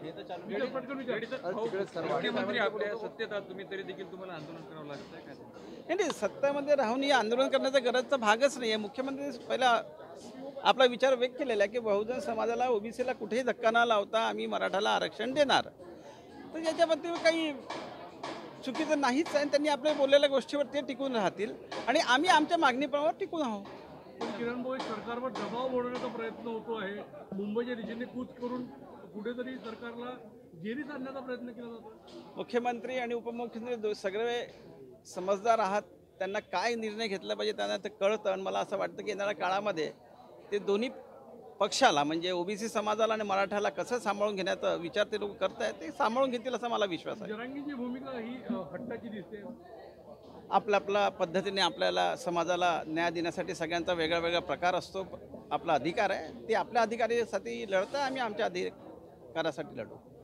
मुख्यमंत्री आपल्या सत्तेत आहात तुम्ही, तरी देखील तुम्हाला आंदोलन करावं लागतंय काय? नाही, सत्तेमध्ये राहून हे आंदोलन करण्याचा गरजचा भागच नाही आहे. मुख्यमंत्री पहिला आपला विचार व्यक्त केलेला आहे की बहुजन समाजाला ओबीसीला कुठेही धक्का न लावता आम्ही मराठाला आरक्षण देणार. तर याच्याबद्दल काही चुकीचं नाहीच आहे. त्यांनी आपल्या बोललेल्या गोष्टीवर ते टिकून राहतील आणि आम्ही आमच्या मागणीप्रमाणे टिकून आहोत. पण किरण भाऊ, सरकारवर दबाव बनवण्याचा प्रयत्न होतो आहे. मुंबईच्या दिशेने कूच करून कुठेतरी सरकारला जेरीत आणण्याचा प्रयत्न केला जातो. मुख्यमंत्री आणि उपमुख्यमंत्री सगळे समजदार आहात. त्यांना काय निर्णय घेतला पाहिजे त्यांना ते कळतं. आणि मला असं वाटतं की येणाऱ्या काळामध्ये ते दोन्ही पक्षाला म्हणजे ओबीसी समाजाला आणि मराठाला कसं सांभाळून घेण्याचा विचार ते लोक करत आहेत, ते सांभाळून घेतील असा मला विश्वास आहे. जरांगीची भूमिका ही हट्टाची दिसते. आपल्या पद्धतीने आपल्याला समाजाला न्याय देण्यासाठी सगळ्यांचा वेगळा वेगळा प्रकार असतो. आपला अधिकार आहे. ते आपल्या अधिकारासाठी लढतं, आम्ही आमच्या अधिकारासाठी लढू.